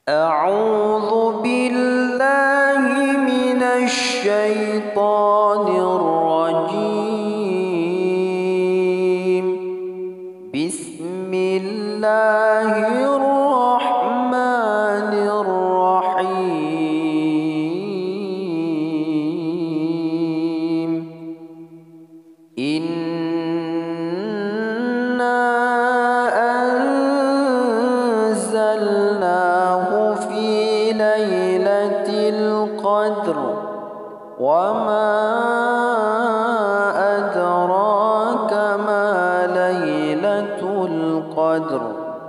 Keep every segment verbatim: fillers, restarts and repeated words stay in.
أعوذ بالله من الشيطان الرجيم. بسم الله الرحمن الرحيم. إنا أنزلناه في ليلة القدر وما أدراك ما ليلة القدر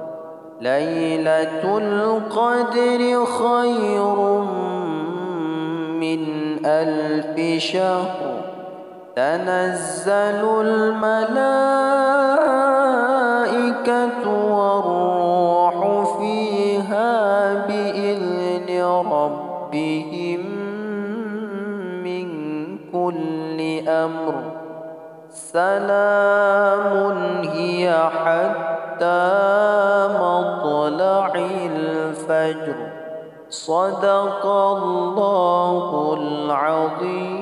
ليلة القدر خير من ألف شهر تنزل الملائكة والروح فيها بإذن ربهم من كل أمر سلام هي حتى مطلع الفجر. صدق الله العظيم.